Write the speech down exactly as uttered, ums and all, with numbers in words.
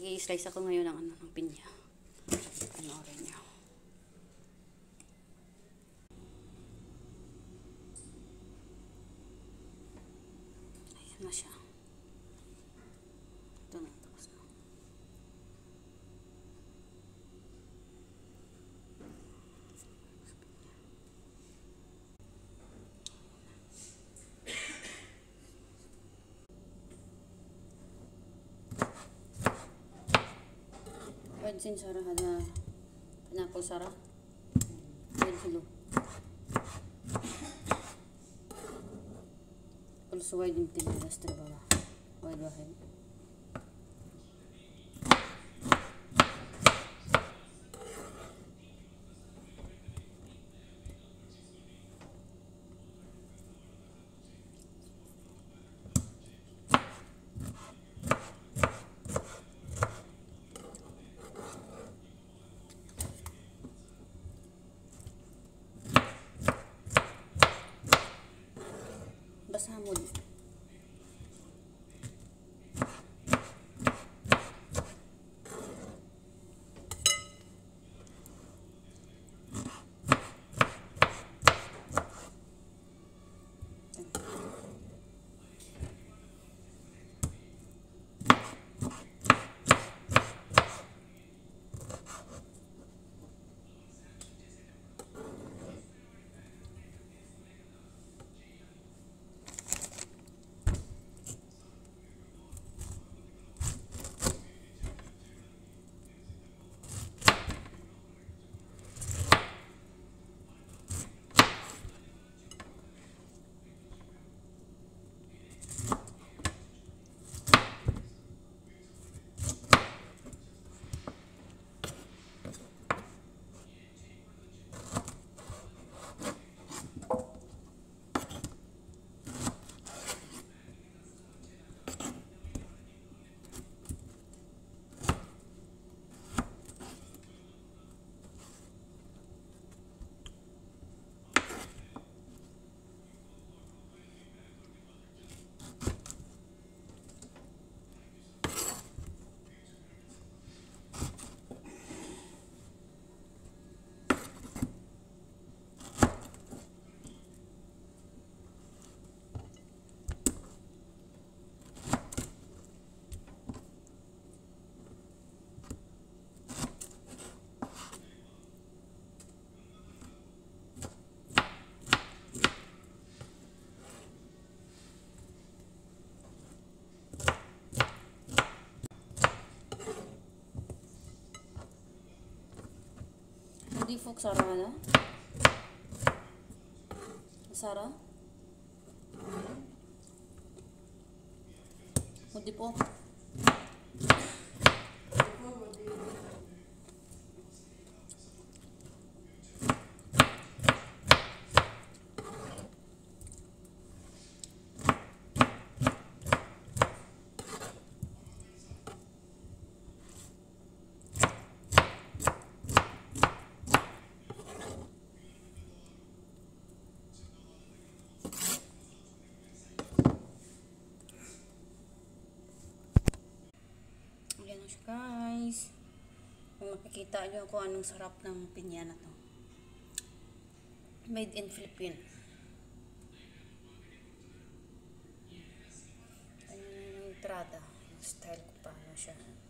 Mag-i-slice ako ngayon ng, ano, ng pinya. Panoorin niyo. Ayan na siya. Ito na. Tapos na. Pwede sin Sarah na pineapple Sarah. Pwede silo. Also wide yung tinilas trabaho. Wide wide. Basamod. Hindi folk Sarah na? Sarah? Hindi po. Guys, kung makikita nyo kung anong sarap ng pinya na to. Made in Philippines. Ayan yung entrada. Yung style ko paano siya.